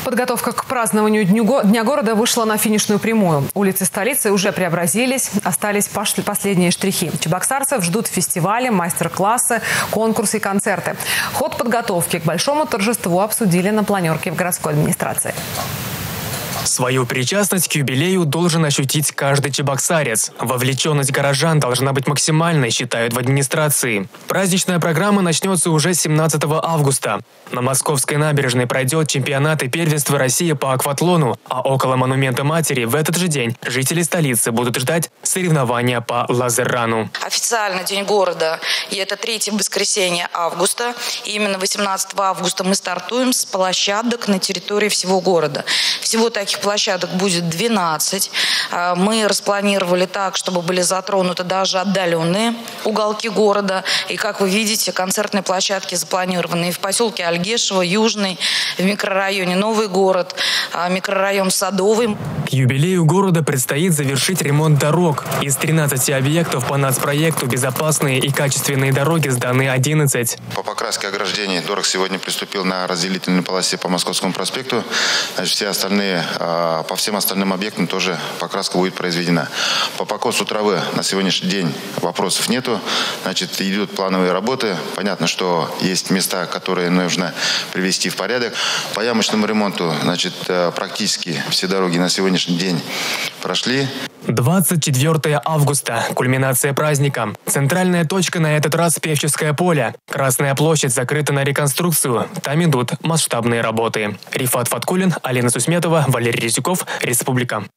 Подготовка к празднованию Дня города вышла на финишную прямую. Улицы столицы уже преобразились, остались последние штрихи. Чебоксарцев ждут фестивали, мастер-классы, конкурсы и концерты. Ход подготовки к большому торжеству обсудили на планерке в городской администрации. Свою причастность к юбилею должен ощутить каждый чебоксарец. Вовлеченность горожан должна быть максимальной, считают в администрации. Праздничная программа начнется уже 17 августа. На Московской набережной пройдет чемпионат и первенство России по акватлону, а около Монумента Матери в этот же день жители столицы будут ждать соревнования по лазеррану. Официально День города, и это 3-е воскресенье августа. И именно 18 августа мы стартуем с площадок на территории всего города. Всего таких площадок будет 12. Мы распланировали так, чтобы были затронуты даже отдаленные уголки города. И, как вы видите, концертные площадки запланированы и в поселке Альгешево, Южный, в микрорайоне Новый город, микрорайон Садовый. К юбилею города предстоит завершить ремонт дорог. Из 13 объектов по нацпроекту «Безопасные и качественные дороги» сданы 11. По покраске ограждений дорог сегодня приступил на разделительной полосе по Московскому проспекту. Все остальные, по всем остальным объектам тоже покраска будет произведена. По покосу травы на сегодняшний день вопросов нету. Идут плановые работы. Понятно, что есть места, которые нужно привести в порядок. По ямочному ремонту, практически все дороги на сегодняшний день прошли. 24 августа. Кульминация праздника. Центральная точка на этот раз – Певческое поле. Красная площадь закрыта на реконструкцию. Там идут масштабные работы. Рифат Фаткулин, Алина Сусметова, Валерий Резюков, Республика.